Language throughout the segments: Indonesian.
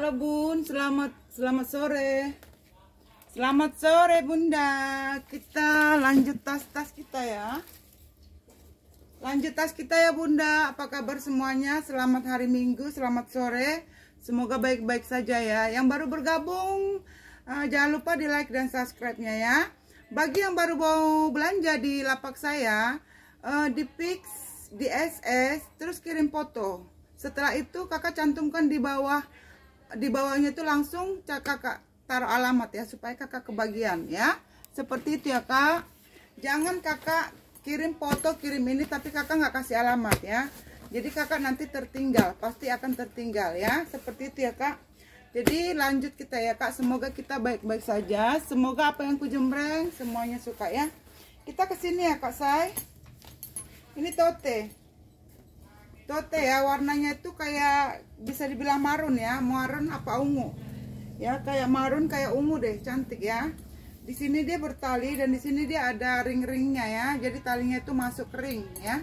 Halo Bun, selamat sore. Selamat sore Bunda. Kita lanjut tas-tas kita ya. Lanjut tas kita ya Bunda. Apa kabar semuanya? Selamat hari Minggu, selamat sore. Semoga baik-baik saja ya. Yang baru bergabung, jangan lupa di like dan subscribe-nya ya. Bagi yang baru mau belanja di lapak saya, di Pix, di SS, terus kirim foto. Setelah itu kakak cantumkan di bawahnya itu langsung kakak taruh alamat ya, supaya kakak kebagian ya. Seperti itu ya kak. Jangan kakak kirim foto, kirim ini tapi kakak nggak kasih alamat ya. Jadi kakak nanti tertinggal, pasti akan tertinggal ya. Seperti itu ya kak. Jadi lanjut kita ya kak. Semoga kita baik-baik saja. Semoga apa yang kujembreng semuanya suka ya. Kita kesini ya kak Say. Ini tote ya, warnanya itu kayak bisa dibilang marun ya, marun apa ungu ya, kayak marun kayak ungu deh, cantik ya. Di sini dia bertali dan di sini dia ada ring-ringnya ya, jadi talinya itu masuk ring ya.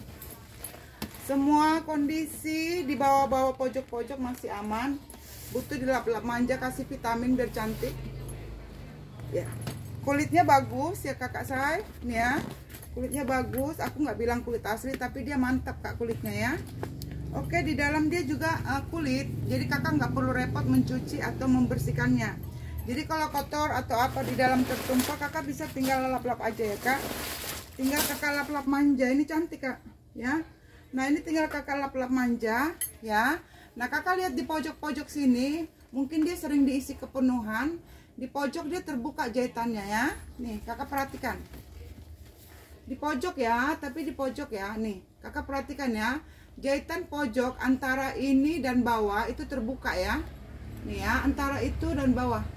Semua kondisi di bawah-bawah pojok-pojok masih aman, butuh dilap-lap manja, kasih vitamin biar cantik ya. Kulitnya bagus ya kakak saya nih ya. Kulitnya bagus, aku nggak bilang kulit asli tapi dia mantap kak kulitnya ya. Oke, di dalam dia juga kulit, jadi kakak nggak perlu repot mencuci atau membersihkannya. Jadi kalau kotor atau apa di dalam tertumpah, kakak bisa tinggal lap-lap aja ya kak. Tinggal kakak lap-lap manja, ini cantik kak ya. Nah ini tinggal kakak lap-lap manja ya. Nah kakak lihat di pojok-pojok sini, mungkin dia sering diisi kepenuhan. Di pojok dia terbuka jahitannya ya. Nih kakak perhatikan. Di pojok ya, tapi di pojok ya, nih kakak perhatikan ya, jahitan pojok antara ini dan bawah itu terbuka ya, nih ya, antara itu dan bawah.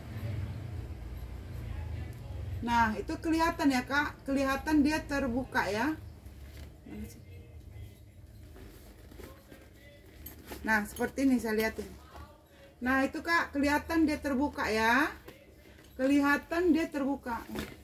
Nah itu kelihatan ya kak, kelihatan dia terbuka ya. Nah seperti ini saya lihatin. Nah itu kak, kelihatan dia terbuka ya, kelihatan dia terbuka.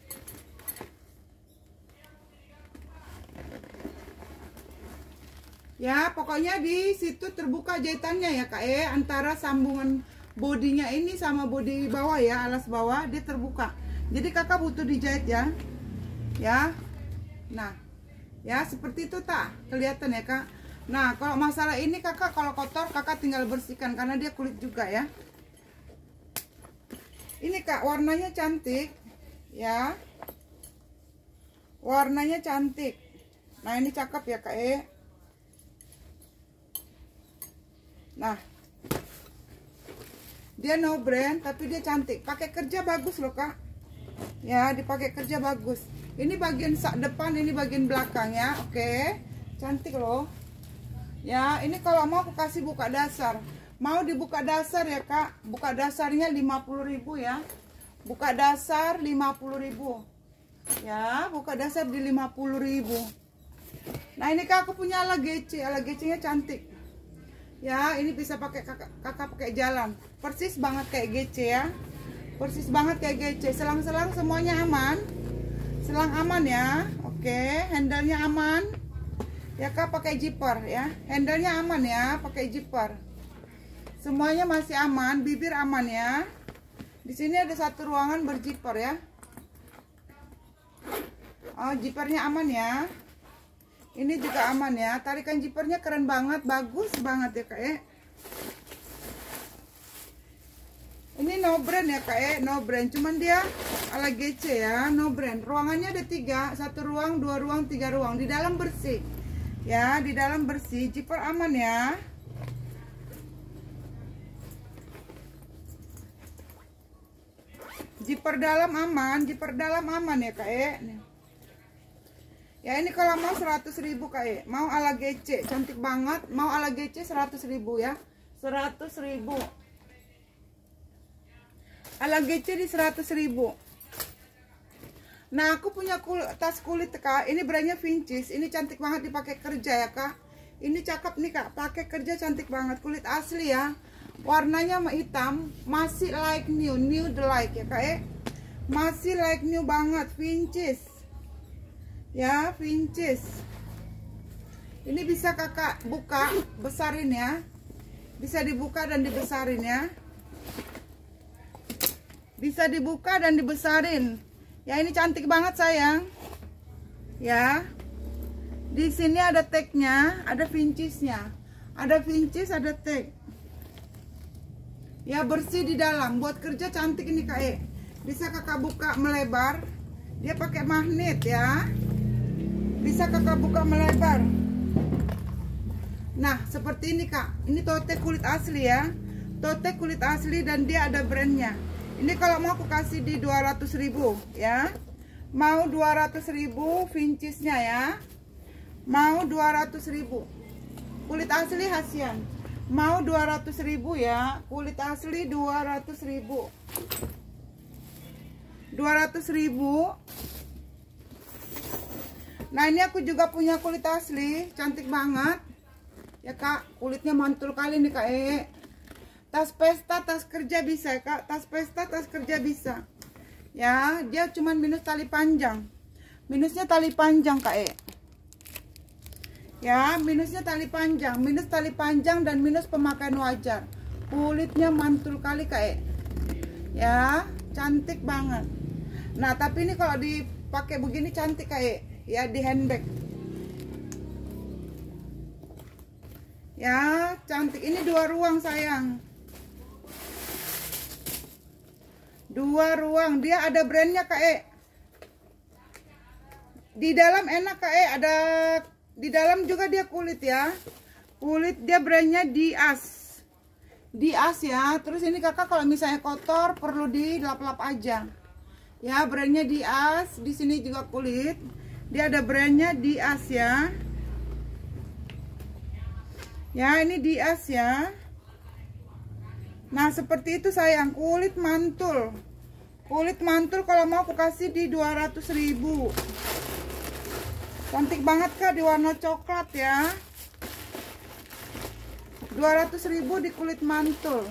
Ya pokoknya di situ terbuka jahitannya ya kak antara sambungan bodinya ini sama bodi bawah ya, alas bawah dia terbuka. Jadi kakak butuh dijahit ya. Ya. Nah, ya seperti itu tak? Kelihatan ya kak. Nah kalau masalah ini kakak kalau kotor kakak tinggal bersihkan karena dia kulit juga ya. Ini kak warnanya cantik ya. Warnanya cantik. Nah ini cakep ya kak Nah, dia no brand tapi dia cantik. Pakai kerja bagus loh kak. Ya, dipakai kerja bagus. Ini bagian sak depan, ini bagian belakang ya. Oke, cantik loh. Ya, ini kalau mau aku kasih buka dasar. Mau dibuka dasar ya kak. Buka dasarnya 50.000 ya. Buka dasar 50.000. Ya, buka dasar di 50.000. Nah ini kak aku punya ala GC. Ala GC nya cantik. Ya ini bisa pakai kakak pakai jalan, persis banget kayak GC ya, persis banget kayak GC. Selang-selang semuanya aman, selang aman ya. Oke, handle-nya aman ya kak, pakai zipper ya, handle-nya aman ya, pakai zipper. Semuanya masih aman, bibir aman ya. Di sini ada satu ruangan berzipper ya. Oh zippernya aman ya. Ini juga aman ya, tarikan zippernya keren banget, bagus banget ya kak Ini no brand ya kak no brand, cuman dia ala GC ya, no brand. Ruangannya ada 3, 1 ruang, 2 ruang, 3 ruang. Di dalam bersih ya, di dalam bersih, zipper aman ya. Zipper dalam aman ya kak Ya ini kalau mau 100.000 kak mau ala GC cantik banget, mau ala GC 100.000 ya, 100.000. Ala GC di 100.000. Nah aku punya tas kulit kak, ini brandnya Vincis, ini cantik banget dipakai kerja ya kak. Ini cakep nih kak, pakai kerja cantik banget, kulit asli ya. Warnanya hitam, masih like new the like ya kak masih like new banget, Vincis. Ya, Vincis. Ini bisa kakak buka, besarin ya. Bisa dibuka dan dibesarin ya. Bisa dibuka dan dibesarin. Ya, ini cantik banget sayang. Ya. Di sini ada tagnya, ada vincisnya. Ada vincis, ada tag. Ya, bersih di dalam. Buat kerja cantik ini Kak E. Bisa kakak buka melebar. Dia pakai magnet ya. Bisa kakak buka melebar. Nah, seperti ini Kak. Ini tote kulit asli ya. Tote kulit asli dan dia ada brandnya. Ini kalau mau aku kasih di 200.000 ya. Mau 200.000 vincisnya ya. Mau 200.000. Kulit asli Hasian. Mau 200.000 ya. Kulit asli 200.000. 200.000. Nah, ini aku juga punya kulit asli, cantik banget. Ya Kak, kulitnya mantul kali nih Kak E. Tas pesta, tas kerja bisa Kak. Tas pesta, tas kerja bisa. Ya, dia cuman minus tali panjang. Minusnya tali panjang Kak E. Ya, minusnya tali panjang, minus tali panjang dan minus pemakaian wajar. Kulitnya mantul kali Kak E. Ya, cantik banget. Nah, tapi ini kalau dipakai begini cantik Kak E. Ya, di handbag. Ya, cantik. Ini 2 ruang sayang. 2 ruang. Dia ada brandnya Kak E. Di dalam enak Kak E. Ada di dalam juga dia kulit ya. Kulit dia brandnya Dias. Dias ya. Terus ini kakak kalau misalnya kotor perlu dilap-lap aja. Ya, brandnya Dias. Di sini juga kulit. Dia ada brandnya Dias ya. Ya, ini Dias ya. Nah, seperti itu sayang. Kulit mantul. Kulit mantul kalau mau aku kasih di 200.000. Cantik banget Kak, di warna coklat ya. 200.000 di kulit mantul.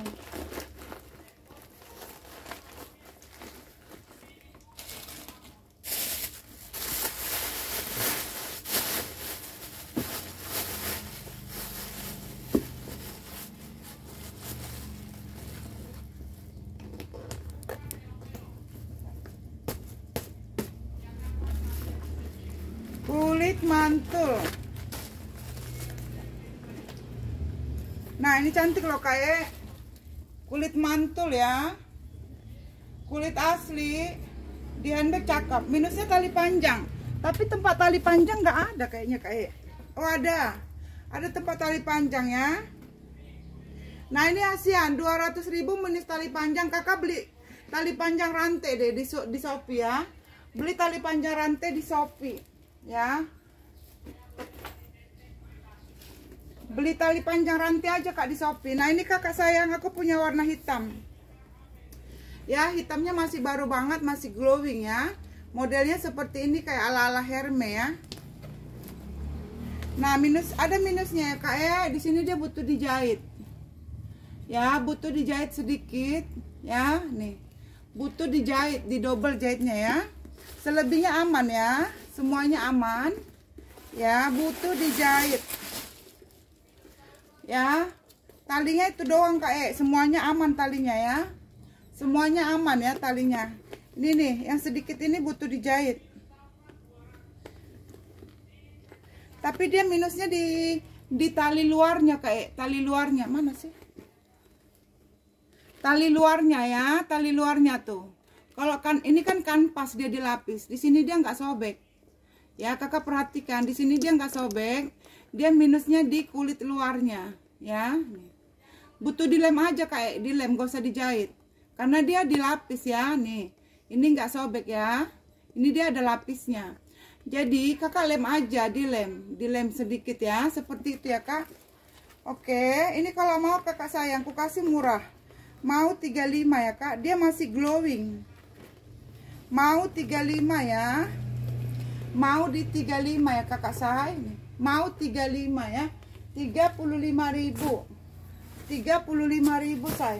Kulit mantul. Nah, ini cantik loh kayak kulit mantul ya. Kulit asli. Di handbag cakep. Minusnya tali panjang. Tapi tempat tali panjang nggak ada kayaknya kayak. Oh, ada. Ada tempat tali panjang ya. Nah, ini Asian 200.000 minus tali panjang. Kakak beli tali panjang rantai deh di Shopee ya. Beli tali panjang rantai di Shopee ya. Beli tali panjang rantai aja Kak di Shopee. Nah, ini kakak sayang, aku punya warna hitam. Ya, hitamnya masih baru banget, masih glowing ya. Modelnya seperti ini kayak ala-ala Hermes ya. Nah, ada minusnya ya Kak ya. Di sini dia butuh dijahit. Ya, butuh dijahit sedikit ya, nih. Butuh dijahit, di double jahitnya ya. Selebihnya aman ya. Semuanya aman. Ya, butuh dijahit. Ya, talinya itu doang Kak semuanya aman talinya ya. Semuanya aman ya talinya. Ini nih, yang sedikit ini butuh dijahit. Tapi dia minusnya di tali luarnya Kak tali luarnya mana sih? Tali luarnya ya, tali luarnya tuh. Kalau kan ini kan kanvas dia dilapis. Di sini dia nggak sobek. Ya, kakak perhatikan di sini dia nggak sobek. Dia minusnya di kulit luarnya ya. Butuh dilem aja Kak dilem, gak usah dijahit. Karena dia dilapis ya nih. Ini nggak sobek ya. Ini dia ada lapisnya. Jadi kakak lem aja, dilem sedikit ya. Seperti itu ya Kak. Oke, ini kalau mau kakak sayang, aku kasih murah. Mau 35 ya Kak. Dia masih glowing. Mau 35 ya. Mau di 35 ya kakak saya ini. Mau 35 ya. 35.000. 35.000 saya.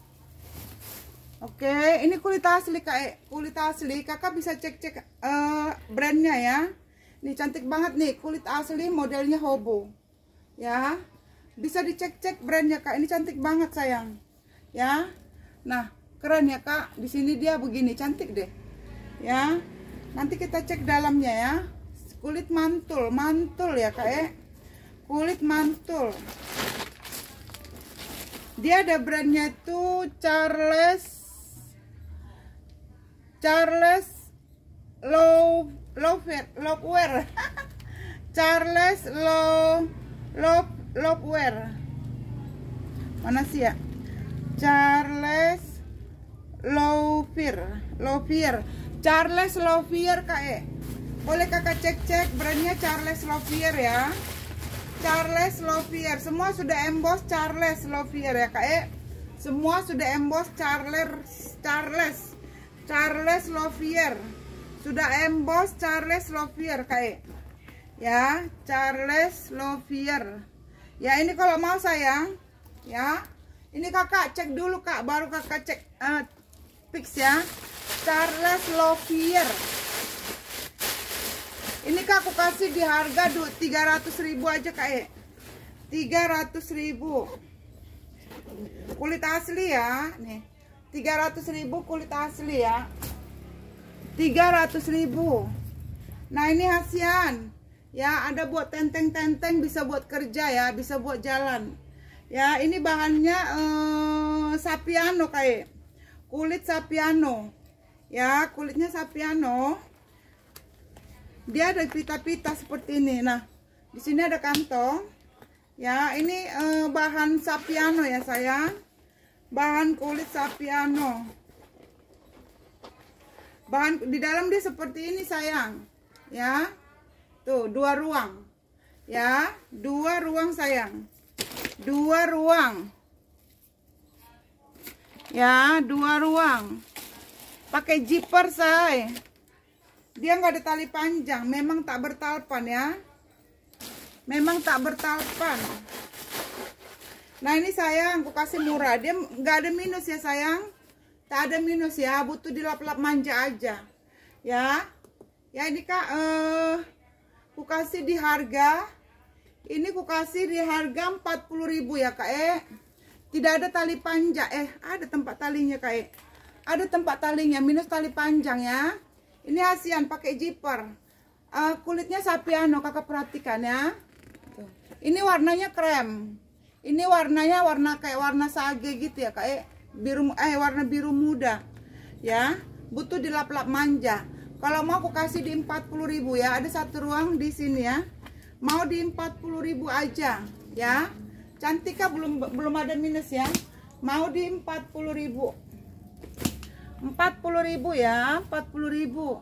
Oke, ini kulit asli Kak. Kulit asli. Kakak bisa cek-cek brandnya ya. Nih cantik banget nih, kulit asli modelnya hobo. Ya. Bisa dicek-cek brandnya Kak. Ini cantik banget sayang. Ya. Nah, Keren ya Kak. Di sini dia begini, cantik deh. Ya. Nanti kita cek dalamnya ya. Kulit mantul, mantul ya Kak. Kulit mantul. Dia ada brandnya itu Charles Lovewear. Charles Lovewear. Mana sih ya? Charles Lovewear. Charles Lovewear Kak. Boleh kakak cek brandnya Charles Lovewear ya. Charles Lovewear. Semua sudah emboss Charles Lovewear ya Kak. Semua sudah emboss Charles Lovewear. Sudah emboss Charles Lovewear Kak. Ya, Charles Lovewear. Ya, ini kalau mau sayang, ya. Ini kakak cek dulu Kak, baru kakak cek fix ya. Charles Lovewear. Ini Kak aku kasih di harga 300.000 aja Kak. 300.000. Kulit asli ya, nih. 300.000 kulit asli ya. 300.000. Nah, ini hasian. Ya, ada buat tenteng-tenteng, bisa buat kerja ya, bisa buat jalan. Ya, ini bahannya sapiano Kak. Kulit sapiano. Ya, kulitnya sapiano. Dia ada pita-pita seperti ini. Nah, di sini ada kantong. Ya, ini bahan sapiano ya sayang. Bahan kulit sapiano. Bahan di dalam dia seperti ini sayang. Ya. Tuh, 2 ruang. Ya, 2 ruang sayang. 2 ruang. Ya, 2 ruang. Pakai zipper say. Dia nggak ada tali panjang, memang tak bertalpan ya. Memang tak bertalpan. Nah, ini sayang, aku kasih murah. Dia nggak ada minus ya sayang. Tak ada minus ya, butuh dilap-lap manja aja. Ya. Ya, ini Kak aku kasih di harga, ini aku kasih di harga 40.000 ya Kak. Tidak ada tali panjang, ada tempat talinya Kak. Ada tempat talinya, minus tali panjang ya. Ini hasian pakai zipper. Kulitnya sapiano, kakak perhatikan ya. Ini warnanya krem. Ini warnanya kayak warna sage gitu ya Kak. Warna biru muda. Ya, butuh dilap-lap manja. Kalau mau aku kasih di 40.000 ya. Ada 1 ruang di sini ya. Mau di 40.000 aja ya. Cantik Kak, belum ada minus ya. Mau di 40.000. 40.000 ya, 40.000.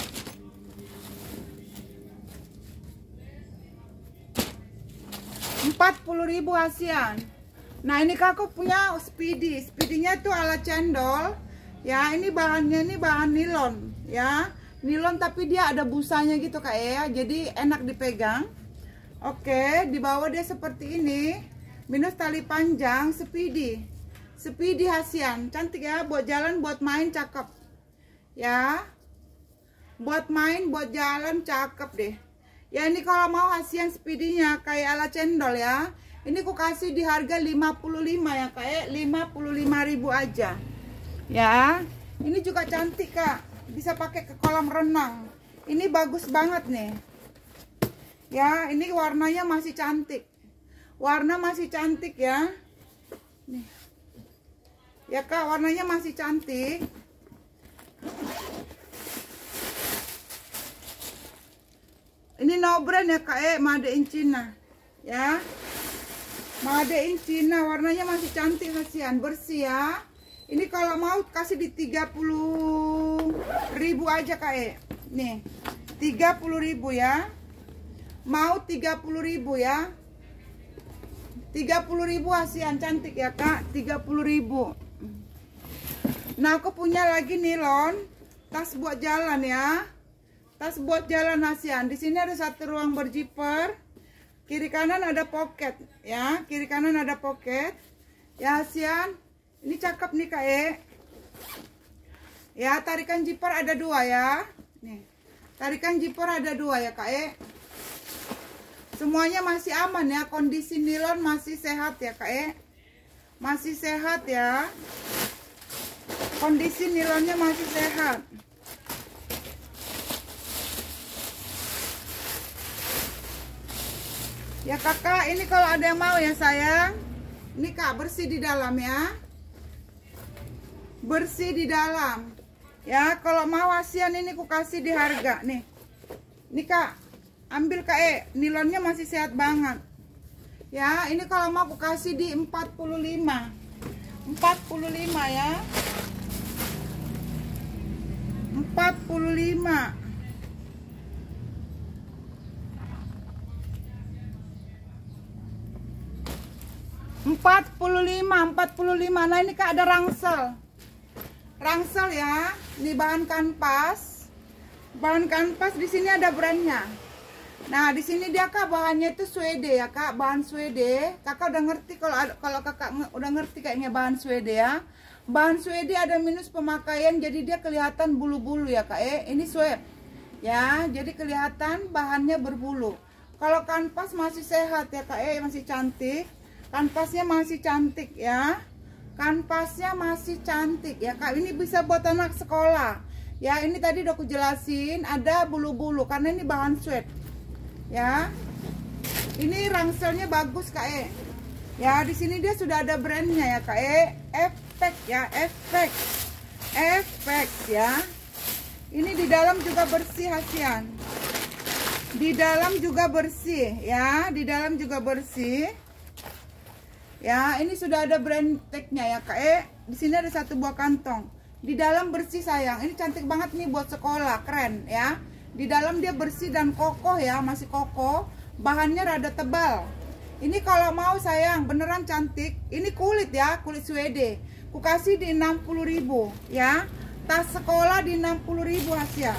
40.000 hasian. Nah, ini Kak aku punya speedy. Speedynya tuh ala cendol. Ya, ini bahannya ini bahan nilon ya. Nilon tapi dia ada busanya gitu Kak ya. Jadi enak dipegang. Oke, di bawah dia seperti ini. Minus tali panjang, speedy. Speedy hasian. Cantik ya, buat jalan, buat main cakep. Ya. Buat main, buat jalan cakep deh. Ya, ini kalau mau hasian speedinya kayak ala cendol ya. Ini aku kasih di harga 55 ya Kak. 55.000 aja. Ya. Ini juga cantik Kak. Bisa pakai ke kolam renang. Ini bagus banget nih. Ya, ini warnanya masih cantik. Warna masih cantik ya. Nih. Ya Kak, warnanya masih cantik. Ini no brand ya Kak, made in China. Ya. Made in China, warnanya masih cantik hasian, bersih ya. Ini kalau mau kasih di 30.000 aja Kak. Nih. 30.000 ya. Mau 30.000 ya. 30.000 hasian, cantik ya Kak. 30.000. Nah, aku punya lagi nilon tas buat jalan ya. Tas buat jalan hasian. Di sini ada 1 ruang berzipper. Kiri kanan ada pocket ya. Kiri kanan ada pocket. Ya hasian. Ini cakep nih Kak. Ya, tarikan zipper ada 2 ya. Nih. Tarikan zipper ada 2 ya Kak. Semuanya masih aman ya. Kondisi nilon masih sehat ya Kak. Masih sehat ya. kondisi nilonnya masih sehat. Ya kakak, ini kalau ada yang mau ya sayang, ini kak bersih di dalam ya, bersih di dalam ya. Kalau mau ASEAN ini ku kasih di harga nih. Ini kak, ambil kak, nilonnya masih sehat banget ya. Ini kalau mau ku kasih di 45 ya, 45. Nah ini kak ada rangsel ya. Ini bahan kanvas, di sini ada brandnya. Nah di sini dia kak bahannya itu Swede ya kak, bahan Swede. Kakak udah ngerti kalau kakak udah ngerti kayaknya bahan Swede ya. Bahan Swede ada minus pemakaian, jadi dia kelihatan bulu-bulu ya kak. Ini Swede ya, jadi kelihatan bahannya berbulu. Kalau kanvas masih sehat ya kak, masih cantik. Kanvasnya masih cantik ya. Kanvasnya masih cantik ya kak. Ini bisa buat anak sekolah ya. Ini tadi udah aku jelasin, ada bulu-bulu karena ini bahan sweat ya. Ini rangselnya bagus kak ya. Di sini dia sudah ada brandnya ya kak. Efek ya, efek ya. Ini di dalam juga bersih ASEAN. Di dalam juga bersih ya. Di dalam juga bersih. Ya, ini sudah ada brand tag-nya ya kak. Di sini ada satu buah kantong. Di dalam bersih sayang. Ini cantik banget nih buat sekolah, keren ya. Di dalam dia bersih dan kokoh ya, masih kokoh. Bahannya rada tebal. Ini kalau mau sayang, beneran cantik. Ini kulit ya, kulit Swede. Ku kasih di 60.000 ya. Tas sekolah di 60.000 ASEAN.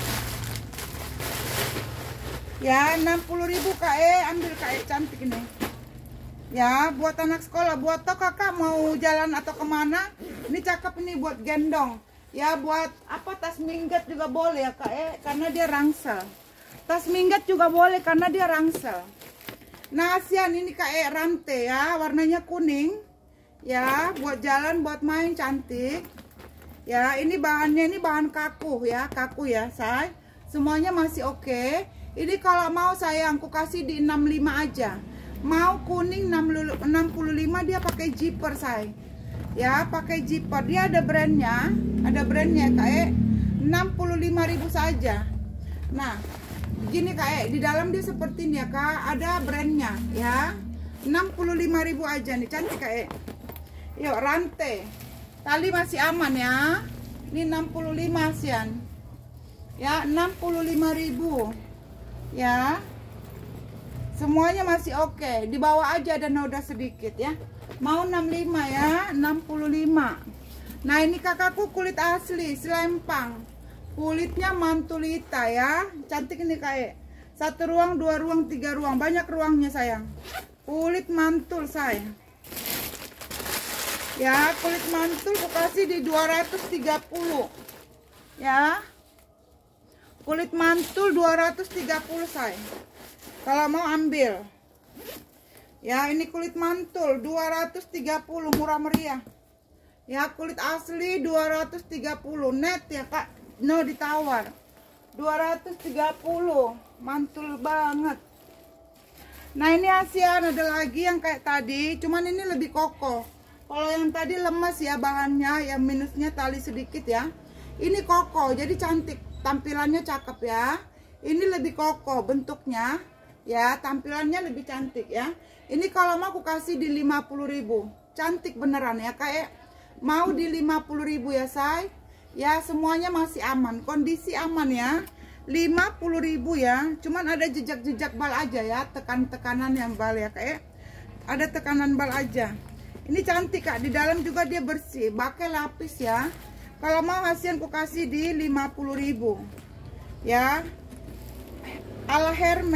Ya, 60.000 kak. Ambil kak, cantik ini. Ya, buat anak sekolah, buat toh kakak mau jalan atau kemana, ini cakep ini buat gendong. Ya, buat apa, tas minggat juga boleh ya kak, karena dia rangsel. Tas minggat juga boleh karena dia rangsel. Nah, ASEAN ini kak, rantai ya, warnanya kuning. Ya, buat jalan, buat main cantik. Ya, ini bahannya ini bahan kaku ya say. Semuanya masih oke. Ini kalau mau sayang, aku kasih di 65 aja. Mau kuning 65, dia pakai zipper say ya, pakai zipper. Dia ada brandnya kak, 65.000 saja. Nah gini kak, di dalam dia seperti ini ya kak, ada brandnya ya, 65.000 aja nih, cantik kak. Yuk, rantai tali masih aman ya. Ini 65 ASEAN ya, 65.000 ya. Semuanya masih oke. Di bawah aja ada noda sedikit ya. Mau 65 ya, 65. Nah ini kakakku kulit asli Selempang. Kulitnya mantulita ya. Cantik ini kak. 1 ruang, 2 ruang, 3 ruang. Banyak ruangnya sayang. Kulit mantul sayang. Ya, kulit mantul aku kasih di 230 ya. Kulit mantul 230 sayang. Kalau mau ambil ya, ini kulit mantul 230, murah meriah ya. Kulit asli 230 net ya kak, no ditawar 230, mantul banget. Nah ini ASEAN ada lagi yang kayak tadi, cuman ini lebih kokoh. Kalau yang tadi lemas ya bahannya, yang minusnya tali sedikit ya. Ini kokoh, jadi cantik, tampilannya cakep ya. Ini lebih kokoh bentuknya ya, tampilannya lebih cantik ya. Ini kalau mau aku kasih di 50.000. Cantik beneran ya kak. Mau di 50.000 ya say. Ya semuanya masih aman, kondisi aman ya. 50.000 ya. Cuman ada jejak-jejak bal aja ya, tekan-tekanan yang bal ya kak. Ada tekanan bal aja. Ini cantik kak, di dalam juga dia bersih, pakai lapis ya. Kalau mau ASEAN aku kasih di 50.000 ya. Ala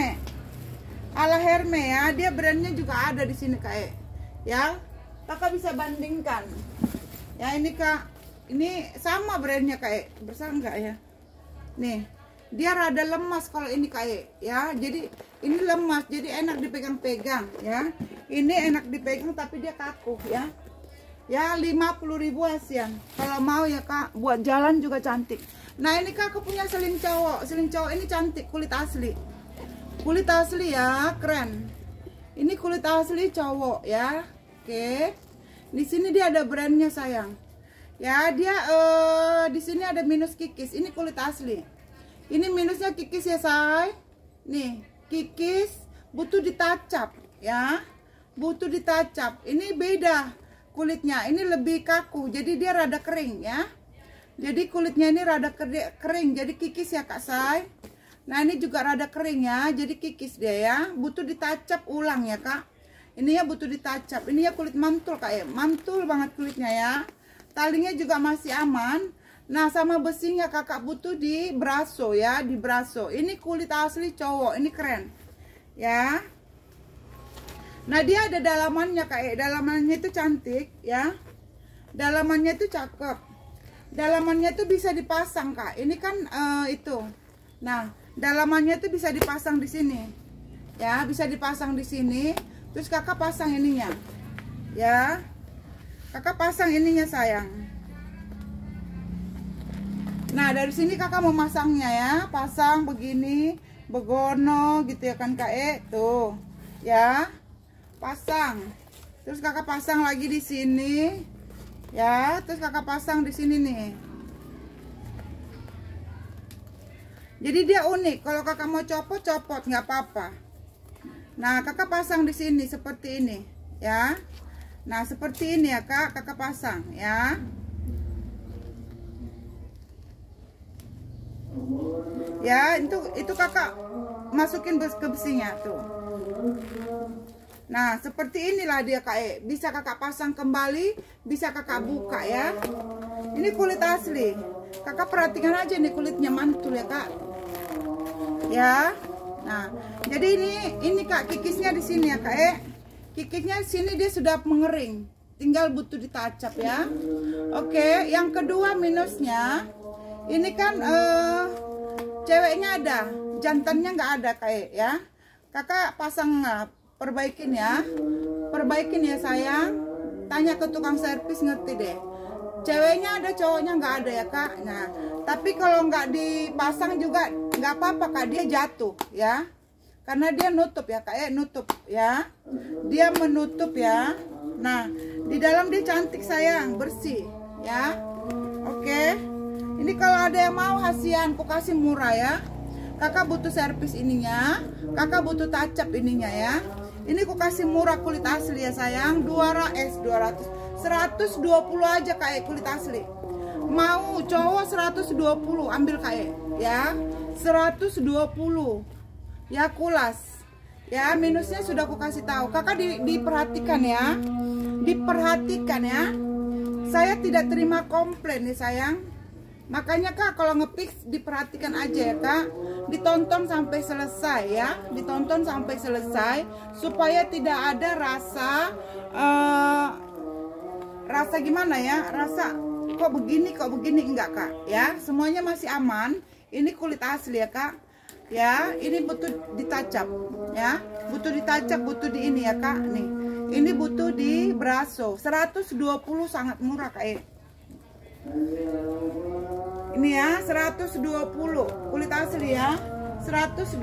Herme ya, dia brandnya juga ada di sini kak ya. Kakak bisa bandingkan ya. Ini kak, ini sama brandnya kak, besar enggak ya. Nih dia rada lemas kalau ini kak ya, jadi ini lemas, jadi enak dipegang-pegang ya. Ini enak dipegang tapi dia kaku ya. Ya 50.000 ASEAN. Kalau mau ya Kak, buat jalan juga cantik. Nah ini Kak, aku punya seling cowok. Seling cowok ini cantik, kulit asli. Kulit asli ya, keren. Ini kulit asli cowok ya. Oke. Di sini dia ada brandnya sayang. Ya dia di sini ada minus kikis. Ini kulit asli. Ini minusnya kikis ya say. Nih kikis, butuh ditacap ya. Butuh ditacap. Ini beda kulitnya, ini lebih kaku, jadi dia rada kering ya. Jadi kulitnya ini rada kering, jadi kikis ya Kak Say. Nah ini juga rada kering ya, jadi kikis dia ya. Butuh ditacap ulang ya Kak. Ini ya butuh ditacap. Ini ya kulit mantul Kak ya, mantul banget kulitnya ya. Talinya juga masih aman. Nah sama besinya Kakak butuh di braso ya, di braso. Ini kulit asli cowok, ini keren ya. Nah dia ada dalamannya Kak, dalamannya itu cantik ya. Dalamannya itu cakep. Dalamannya itu bisa dipasang Kak. Ini kan itu. Nah, dalamannya itu bisa dipasang di sini. Ya, bisa dipasang di sini. Terus Kakak pasang ininya. Ya. Kakak pasang ininya sayang. Nah, dari sini Kakak mau masangnya ya. Pasang begini, begono gitu ya kan Kak. Tuh. Ya. Pasang, terus Kakak pasang lagi di sini, ya. Terus Kakak pasang di sini nih. Jadi dia unik. Kalau Kakak mau copot nggak apa-apa. Nah Kakak pasang di sini seperti ini, ya. Nah seperti ini ya Kak. Kakak pasang, ya. Ya itu Kakak masukin ke besinya tuh. Nah seperti inilah dia Kak. Bisa Kakak pasang kembali, bisa Kakak buka ya. Ini kulit asli. Kakak perhatikan aja nih kulitnya mantul ya Kak. Ya. Nah jadi ini Kak kikisnya di sini ya Kak. Kikisnya di sini dia sudah mengering, tinggal butuh ditacap ya. Oke. Yang kedua minusnya, ini kan ceweknya ada, jantannya nggak ada Kak ya. Kakak pasang perbaikin ya, perbaikin ya sayang. Tanya ke tukang servis ngerti deh. Ceweknya ada, cowoknya nggak ada ya Kak. Nah tapi kalau nggak dipasang juga nggak apa-apa Kak, dia jatuh ya, karena dia nutup ya Kak. Nutup ya, dia menutup ya. Nah di dalam dia cantik sayang, bersih ya. Oke. Ini kalau ada yang mau ASEAN, aku kasih murah ya. Kakak butuh servis ininya, Kakak butuh tacap ininya ya. Ini aku kasih murah kulit asli ya sayang. 200 120 aja Kak kulit asli. Mau cowok 120 ambil Kak ya. 120 ya kulas. Ya minusnya sudah aku kasih tahu. Kakak diperhatikan ya. Diperhatikan ya. Saya tidak terima komplain nih sayang. Makanya Kak kalau nge-fix diperhatikan aja ya Kak. Ditonton sampai selesai ya. Ditonton sampai selesai supaya tidak ada rasa gimana ya, rasa kok begini enggak Kak ya. Semuanya masih aman. Ini kulit asli ya Kak ya. Ini butuh ditacap ya, butuh ditacap, butuh di ini ya Kak. Nih ini butuh di braso. 120 sangat murah Kak. Ini ya 120 kulit asli ya, 120.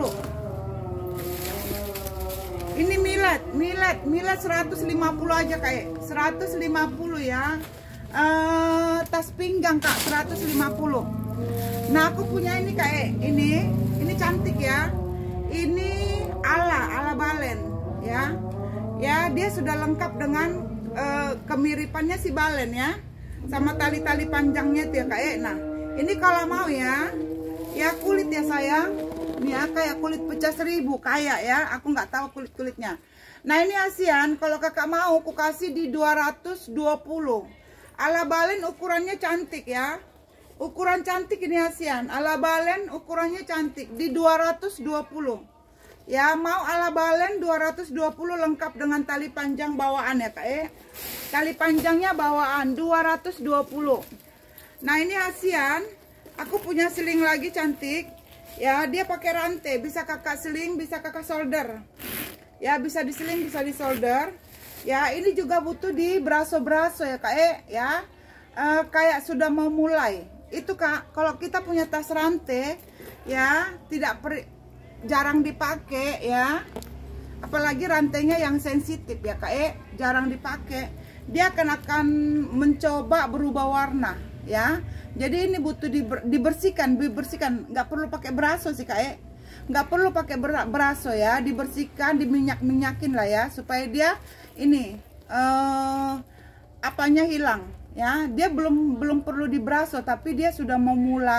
Ini milet 150 aja Kak. 150 ya. Tas pinggang Kak 150. Nah aku punya ini Kak. Ini cantik ya. Ini ala balen ya. Ya dia sudah lengkap dengan kemiripannya si balen ya. Sama tali-tali panjangnya tuh ya Kak. Nah ini kalau mau ya kulit ya sayang. Ini ya kayak kulit pecah 1000 kayak ya. Aku nggak tahu kulitnya. Nah ini ASEAN. Kalau Kakak mau aku kasih di 220. Ala balen ukurannya cantik ya. Ukuran cantik ini ASEAN. Ala balen ukurannya cantik di 220. Ya mau ala balen 220 lengkap dengan tali panjang bawaan ya Kak. Tali panjangnya bawaan 220. Nah ini ASEAN. Aku punya seling lagi cantik. Ya dia pakai rantai. Bisa Kakak seling, bisa Kakak solder. Ya bisa diseling, bisa disolder. Ya, ini juga butuh di braso-braso ya Kak ya. Kayak sudah mau mulai. Itu Kak, kalau kita punya tas rantai ya, jarang dipakai ya. Apalagi rantainya yang sensitif ya Kak jarang dipakai. Dia akan mencoba berubah warna ya. Jadi ini butuh dibersihkan, nggak perlu pakai braso sih Kak nggak perlu pakai braso ya, dibersihkan, diminyak-minyakin lah ya, supaya dia ini apanya hilang ya. Dia belum perlu dibraso, tapi dia sudah mau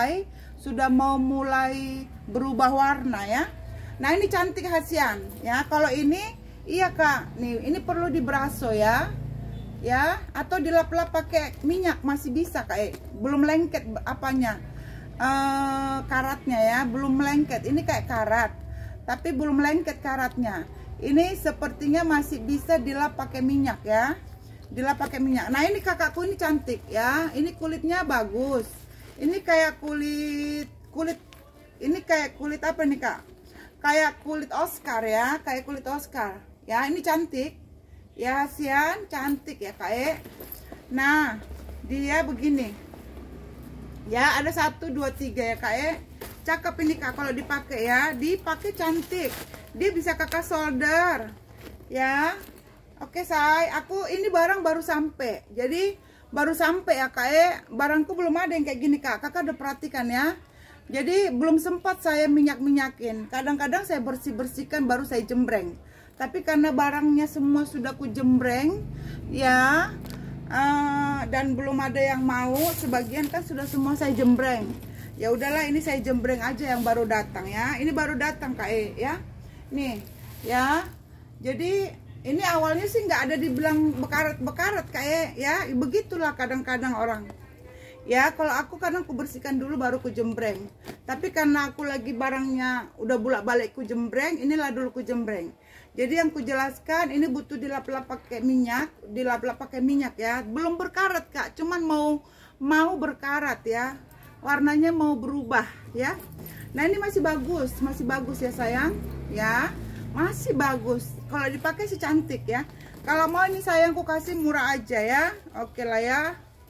mulai berubah warna ya. Nah ini cantik hasian ya. Kalau ini iya Kak, nih ini perlu dibraso ya, atau dilap-lap pakai minyak masih bisa Kak belum lengket apanya karatnya ya, belum lengket. Ini kayak karat tapi belum lengket karatnya. Ini sepertinya masih bisa dilap pakai minyak ya, dilap pakai minyak. Nah ini kakakku ini cantik ya, ini kulitnya bagus. Ini kayak kulit ini kayak kulit apa nih Kak, kayak kulit Oscar ya, kayak kulit Oscar ya. Ini cantik ya hasian, cantik ya Kak Nah dia begini ya, ada 1 2 3 ya Kak cakep ini Kak. Kalau dipakai ya, dipakai cantik, dia bisa kakak solder ya. Oke say, aku ini barang baru sampai, jadi baru sampai ya Kak barangku belum ada yang kayak gini Kak. Kakak udah perhatikan ya, jadi belum sempat saya minyakin. Kadang-kadang saya bersihkan baru saya jembreng, tapi karena barangnya semua sudah ku jembreng ya, dan belum ada yang mau, sebagian kan sudah semua saya jembreng. Ya udahlah, ini saya jembreng aja yang baru datang ya. Ini baru datang Kak ya. Nih ya. Jadi ini awalnya sih nggak ada dibilang bekarat-bekarat Kak ya. Begitulah kadang-kadang orang. Ya, kalau aku kadang ku bersihkan dulu baru ku jembreng. Tapi karena aku lagi barangnya udah bolak-balik ku jembreng, inilah dulu ku jembreng. Jadi yang ku jelaskan, ini butuh dilap-lap pakai minyak, ya. Belum berkarat Kak, cuman mau berkarat ya. Warnanya mau berubah ya. Nah, ini masih bagus ya sayang, ya. Masih bagus. Kalau dipakai sih cantik ya. Kalau mau ini sayang ku kasih murah aja ya. Oke lah ya.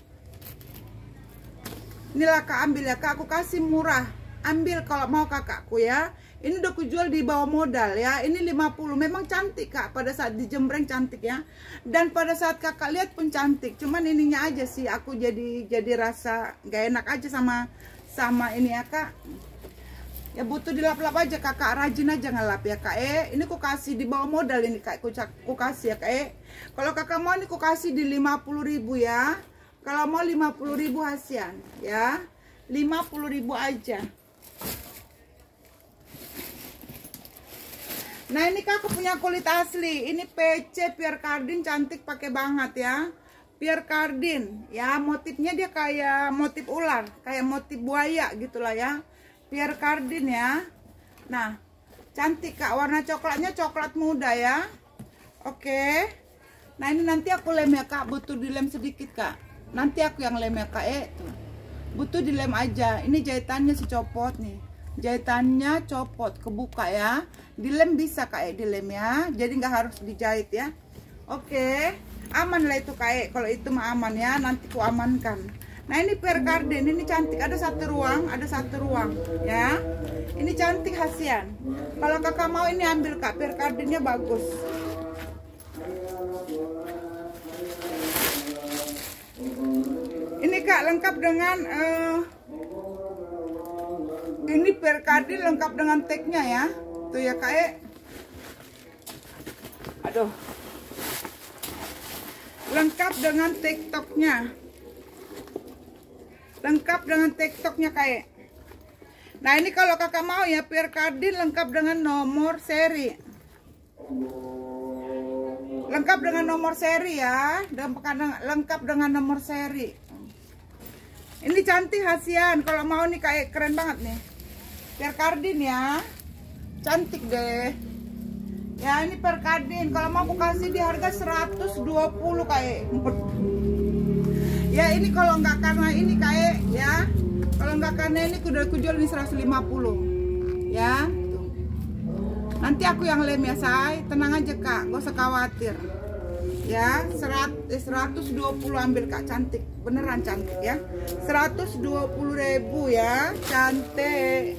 Inilah Kak, ambil ya Kak, aku kasih murah. Ambil kalau mau kakakku ya. Ini udah kujual di bawah modal ya. Ini 50. Memang cantik Kak, pada saat dijembreng cantik ya. Dan pada saat kakak lihat pun cantik. Cuman ininya aja sih aku jadi rasa gak enak aja sama ini ya Kak. Ya butuh dilap-lap aja kakak, rajin aja ngelap ya Kak Ini ku kasih di bawah modal ini Kak, ku kasih ya Kak Kalau kakak mau ini ku kasih di 50.000 ya. Kalau mau 50.000 hasian ya, 50.000 aja. Nah ini Kak, aku punya kulit asli. Ini PC Pierre Cardin, cantik, pakai banget ya. Pierre Cardin ya, motifnya dia kayak motif ular, kayak motif buaya gitulah ya. Pierre Cardin ya. Nah cantik Kak, warna coklatnya coklat muda ya. Oke. Nah ini nanti aku lem ya Kak, butuh dilem sedikit Kak. Nanti aku yang lem ya Kak tuh. Butuh dilem aja. Ini jahitannya si copot nih. Jahitannya copot, kebuka ya. Dilem bisa Kak dilem ya. Jadi nggak harus dijahit ya. Oke. Aman lah itu Kak kalau itu mah aman ya. Nanti ku amankan. Nah ini Pierre Cardin, ini cantik. Ada satu ruang ya. Ini cantik hasian. Kalau kakak mau ini ambil Kak, Pierre Cardinnya bagus. Ini Kak lengkap dengan ini Pierre Cardin lengkap dengan tagnya ya. Tuh ya Kak Aduh. Lengkap dengan TikToknya. Lengkap dengan TikToknya Kak Nah ini kalau kakak mau ya, Pierre Cardin lengkap dengan nomor seri. Lengkap dengan nomor seri ya. Lengkap dengan nomor seri. Ini cantik hasian. Kalau mau nih kayak keren banget nih. Pierre Cardin ya. Cantik deh. Ya ini Pierre Cardin. Kalau mau aku kasih di harga 120 kayak. Ya ini kalau nggak karena ini kayak ya. Kalau nggak karena ini udah kujual ini 150. Ya. Tuh. Nanti aku yang lem ya say. Tenang aja Kak. Gak usah khawatir. ya. 120 ambil Kak, cantik, beneran cantik ya. 120.000 ya, cantik.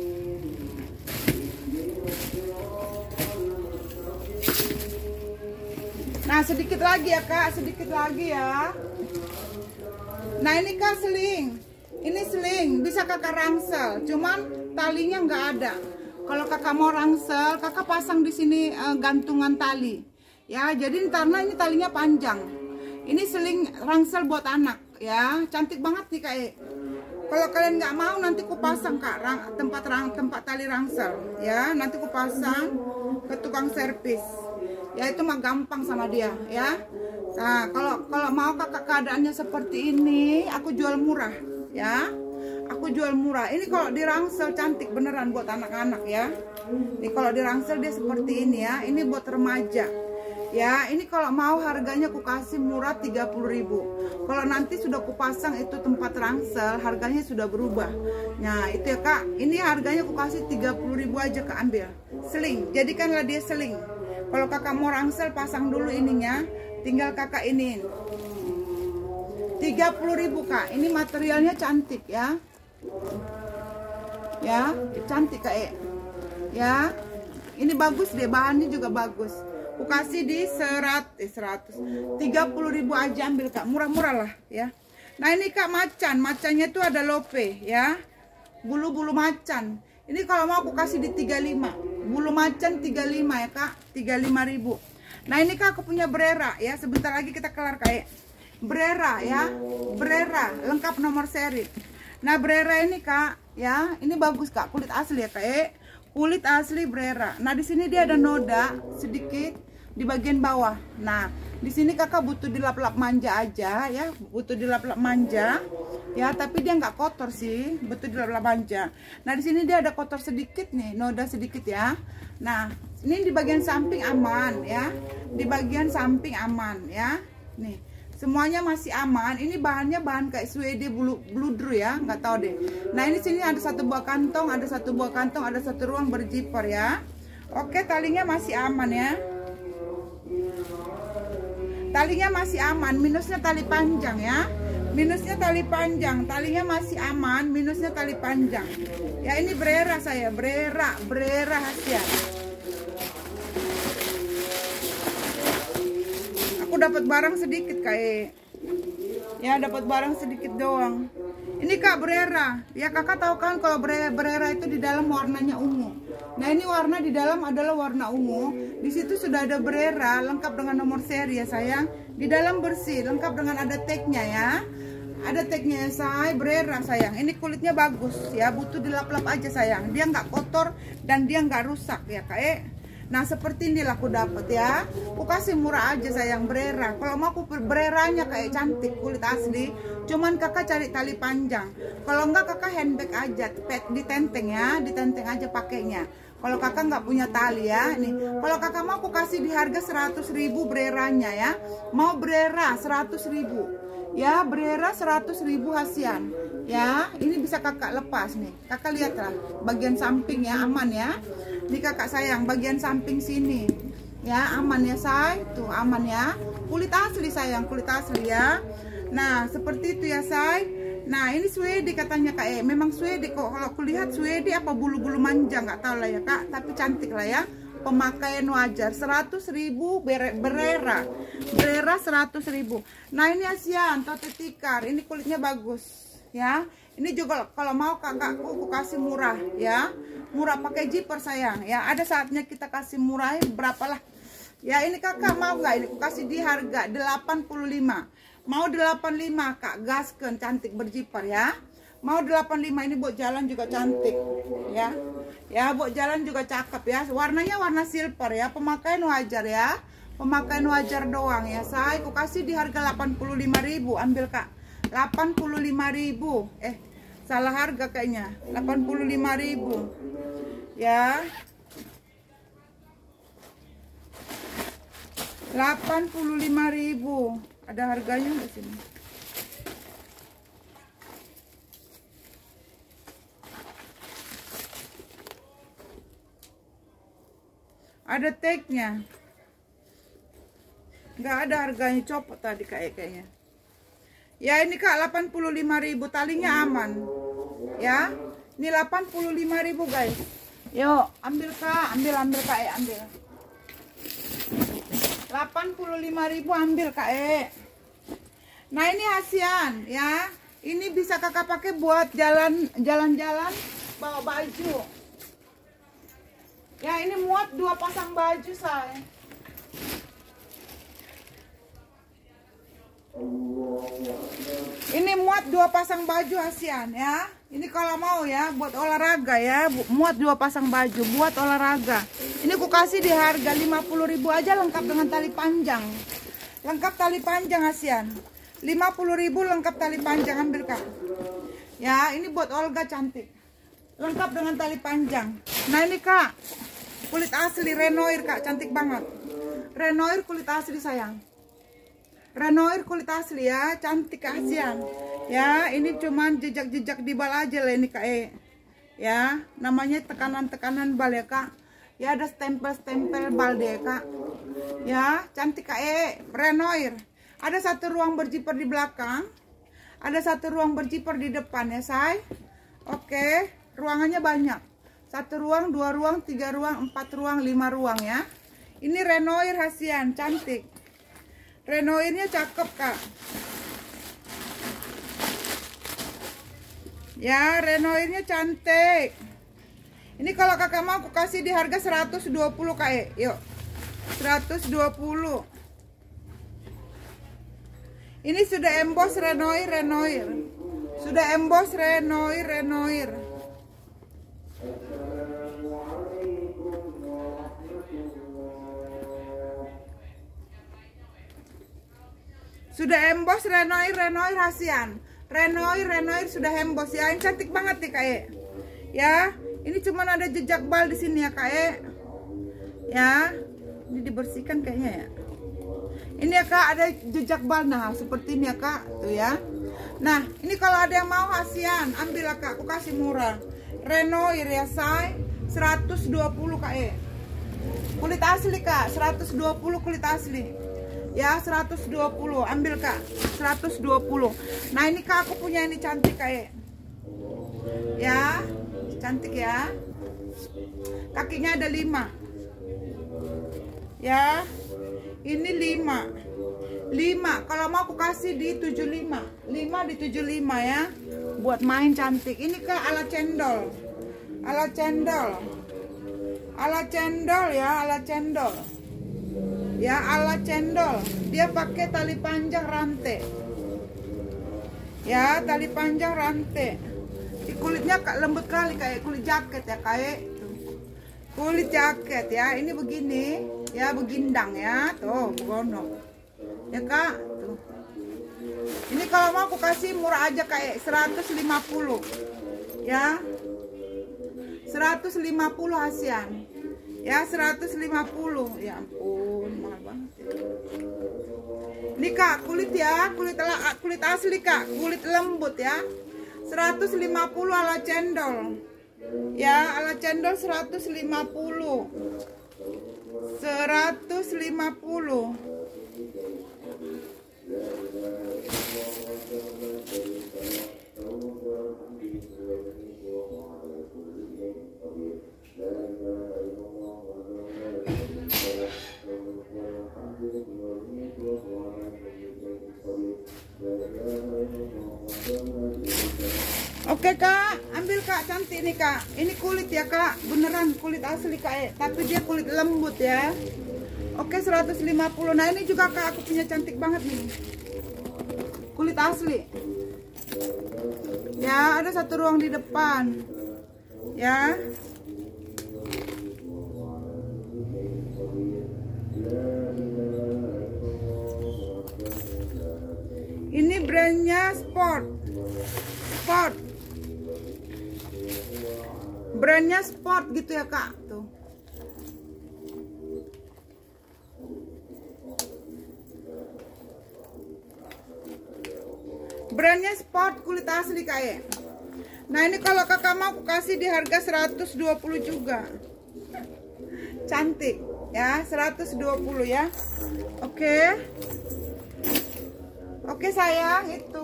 Nah, sedikit lagi ya Kak, sedikit lagi ya. Nah, ini Kak seling. Ini seling, bisa Kakak rangsel, cuman talinya nggak ada. Kalau Kakak mau rangsel, Kakak pasang di sini gantungan tali. Ya, jadi karena ini talinya panjang. Ini seling rangsel buat anak ya. Cantik banget nih Kak. Kalau kalian nggak mau, nanti ku pasang Kak tempat tali rangsel ya. Nanti ku pasang ke tukang servis. Ya, itu mah gampang sama dia ya. Nah, kalau mau Kakak keadaannya seperti ini, aku jual murah ya. Aku jual murah. Ini kalau dirangsel cantik beneran buat anak-anak ya. Ini kalau dirangsel dia seperti ini ya. Ini buat remaja. Ya, ini kalau mau harganya aku kasih murah 30.000. Kalau nanti sudah kupasang itu tempat rangsel, harganya sudah berubah. Nah, itu ya Kak. Ini harganya aku kasih 30.000 aja Kak, ambil. Seling, jadikanlah dia seling. Kalau Kakak mau rangsel, pasang dulu ininya, tinggal Kakak iniin. 30.000 Kak. Ini materialnya cantik ya. Ya, cantik Kak. Ya. Ini bagus deh, bahannya juga bagus. Aku kasih di 30.000 aja, ambil Kak. Murah-murah lah ya. Nah, ini Kak macannya itu ada lope ya. Bulu-bulu macan. Ini kalau mau aku kasih di 35. Bulu macan 35 ya Kak, 35.000. Nah, ini Kak aku punya brera ya. Sebentar lagi kita kelar Kak. Brera ya, brera lengkap nomor seri. Nah, brera ini Kak ya, ini bagus Kak, kulit asli ya Kak. Kulit asli brera. Nah, di sini dia ada noda sedikit di bagian bawah. Nah, di sini Kakak butuh dilap-lap manja aja ya, butuh dilap-lap manja ya, tapi dia nggak kotor sih, butuh dilap-lap manja. Nah, di sini dia ada kotor sedikit nih, noda sedikit ya. Nah, ini di bagian samping aman ya, di bagian samping aman ya. Nih, semuanya masih aman. Ini bahannya bahan kayak suede bludru ya, nggak tahu deh. Nah, ini sini ada satu buah kantong, ada satu buah kantong, ada satu ruang berjiper ya. Oke, talinya masih aman ya. Talinya masih aman, minusnya tali panjang ya. Minusnya tali panjang, talinya masih aman, minusnya tali panjang. Ya, ini brera saya, brera rahasia. Aku dapat barang sedikit Kak. Ya, dapat barang sedikit doang. Ini Kak brera. Ya, Kakak tahu kan kalau brera itu di dalam warnanya ungu. Nah, ini warna di dalam adalah warna ungu. Di situ sudah ada brera lengkap dengan nomor seri ya sayang. Di dalam bersih, lengkap dengan ada tagnya ya. Ada tagnya ya say, brera sayang. Ini kulitnya bagus ya, butuh dilap-lap aja sayang. Dia nggak kotor dan dia nggak rusak ya Kak. Nah, seperti inilah aku dapat ya. Aku kasih murah aja sayang, brera. Kalau mau aku breranya kayak cantik, kulit asli. Cuman Kakak cari tali panjang. Kalau enggak Kakak handbag aja, ditenteng ya, ditenteng aja pakainya. Kalau Kakak nggak punya tali ya, nih. Kalau Kakak mau aku kasih di harga 100.000 breranya ya. Mau brera 100.000. Ya, brera 100.000 hasian. Ya, ini bisa Kakak lepas nih. Kakak lihatlah bagian samping ya, aman ya. Ini Kakak sayang, bagian samping sini. Ya, aman ya say. Tuh, aman ya. Kulit asli sayang, kulit asli ya. Nah, seperti itu ya say. Nah, ini suede katanya Kak. Memang suede kok. Kalau aku lihat suede apa bulu-bulu manja, nggak tahu lah ya Kak. Tapi cantik lah ya. Pemakaian wajar. 100.000 brera 100.000. Nah, ini ASEAN Tote Tikar. Ini kulitnya bagus ya. Ini juga kalau mau Kakakku aku kasih murah ya. Murah pakai zipper sayang ya. Ada saatnya kita kasih murah berapalah. Ya, ini Kakak mau nggak? Ini aku kasih di harga 85. Mau 85 Kak, gasken cantik berjiper ya. Mau 85, ini buat jalan juga cantik ya. Ya, buat jalan juga cakep ya. Warnanya warna silver ya. Pemakaian wajar ya. Pemakaian wajar doang ya say. Aku kasih di harga 85.000. Ambil Kak. 85.000. Salah harga kayaknya. 85.000. Ya. 85.000. Ada harganya di sini. Ada tagnya. Nggak ada harganya, copot tadi kayaknya. Ya ini Kak 85.000, talinya aman. Ya. Ini 85.000 guys. Yuk, ambil Kak, ambil Kak, ambil. 85.000 ambil Kak. Nah, ini ASEAN ya. Ini bisa Kakak pakai buat jalan-jalan bawa baju. Ya, ini muat 2 pasang baju saya. Ini muat 2 pasang baju ASEAN ya. Ini kalau mau ya buat olahraga ya, muat 2 pasang baju buat olahraga. Ini ku kasih di harga 50.000 aja, lengkap dengan tali panjang. Lengkap tali panjang ASEAN. 50.000 lengkap tali panjang, ambil Kak. Ya, ini buat Olga cantik. Lengkap dengan tali panjang. Nah, ini Kak, kulit asli Renoir Kak, cantik banget. Renoir kulit asli sayang. Renoir kulit asli ya, cantik ASEAN. Ya, ini cuman jejak-jejak di bal aja lah ini Kak. Ya, namanya tekanan-tekanan bal ya Kak. Ya, ada stempel-stempel bal deh Kak. Ya, cantik Kak. Renoir. Ada 1 ruang berjiper di belakang. Ada 1 ruang berjiper di depan ya say. Oke, ruangannya banyak. 1 ruang, 2 ruang, 3 ruang, 4 ruang, 5 ruang ya. Ini Renoir ASEAN, cantik. Renoirnya cakep Kak. Ya, Renoirnya cantik. Ini kalau Kakak mau aku kasih di harga 120 Kak. Yuk. 120. Ini sudah emboss Renoir. Sudah emboss Renoir. Sudah emboss Renoir ASEAN. Renoir sudah emboss ya. Ini cantik banget nih Kak. Ya, ini cuman ada jejak bal di sini ya Kak. Ya, ini dibersihkan kayaknya ya. Ini ya Kak, ada jejak bal. Nah, seperti ini ya Kak. Tuh ya. Nah, ini kalau ada yang mau ASEAN, ambil lah Kak. Aku kasih murah. Renoir ya say. 120 Kak. Kulit asli Kak. 120 kulit asli. Ya, 120. Ambil Kak. 120. Nah, ini Kak, aku punya ini cantik Kak. Ya, cantik ya. Kakinya ada 5. Ya. Ini 5. Kalau mau aku kasih di 75. 5 di 75 ya. Buat main cantik. Ini Kak ala cendol. Ala cendol ya, ala cendol. Ya, ala cendol. Dia pakai tali panjang rantai. Ya, tali panjang rantai. Di kulitnya Kak lembut kali kayak kulit jaket ya kayak. Kulit jaket ya. Ini begini. Ya, begindang ya. Tuh, begonok. Ya Kak, tuh. Ini kalau mau aku kasih murah aja kayak 150. Ya. 150 ASEAN. Ya, 150. Ya ampun, mahal banget. Ini Kak, kulit ya, kulit asli Kak, kulit lembut ya. 150 ala cendol. Ya, ala cendol 150. 150. Oke Kak, ambil Kak, cantik nih Kak. Ini kulit ya Kak, beneran kulit asli Kak, tapi dia kulit lembut ya. Oke, 150. Nah, ini juga Kak, aku punya cantik banget nih. Kulit asli. Ya, ada 1 ruang di depan. Ya. Ini brandnya Sport. Brandnya Sport gitu ya Kak, tuh. Brandnya Sport, kulit asli Kak. Nah, ini kalau Kakak mau aku kasih di harga 120 juga. Cantik. Ya, 120 ya. Oke. Oke sayang, itu.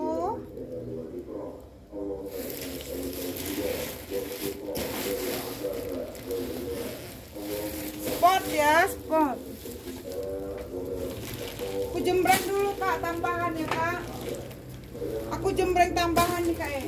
Spot ya, spot. Aku jembreng dulu Kak, tambahan ya Kak. Aku jembreng tambahan nih Kak.